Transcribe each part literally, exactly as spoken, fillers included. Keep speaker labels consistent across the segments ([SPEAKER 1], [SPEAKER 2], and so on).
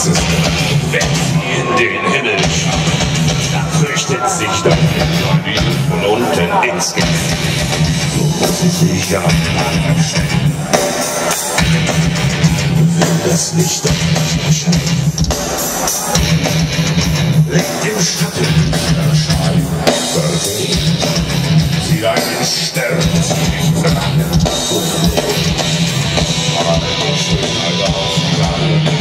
[SPEAKER 1] Wenn sie in den Himmel schauen, dann flüchtet sich dein Himmel von unten ins Gesicht. So muss sie sich am Plan stellen. Will das Licht auf mich erscheinen. Liegt im Schatten erscheinen. Versehen sie einen Stern zu nicht verlangen. Aber die Schönheit ausgegangen.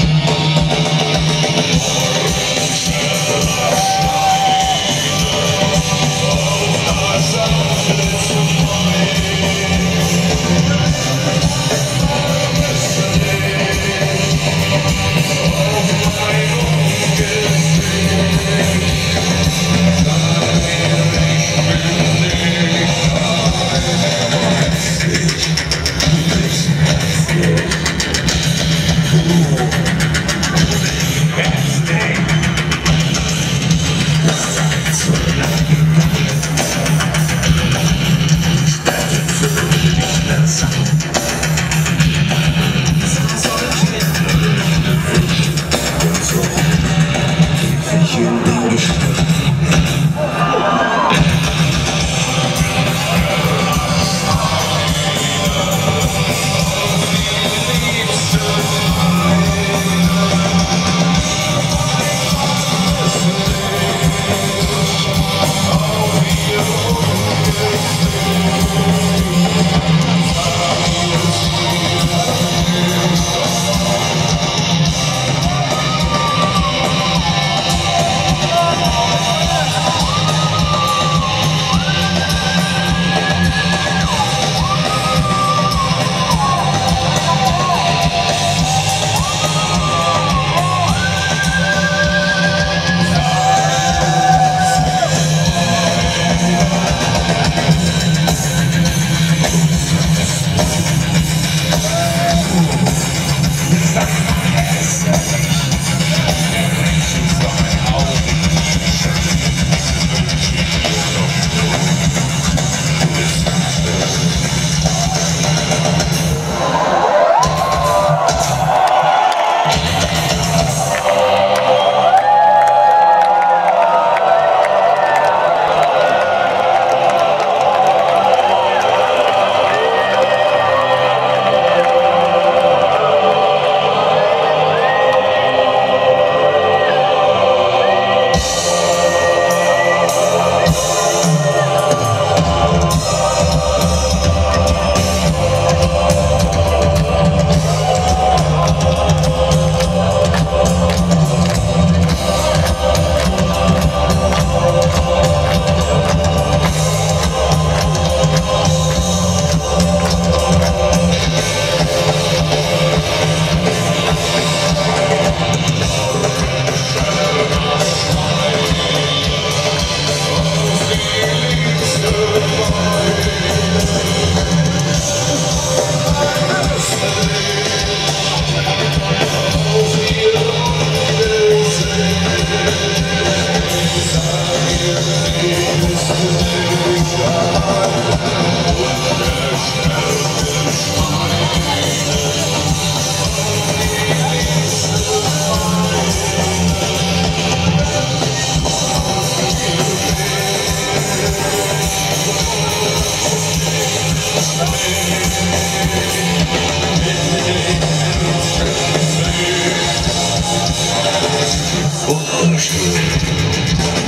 [SPEAKER 2] Morgenstern.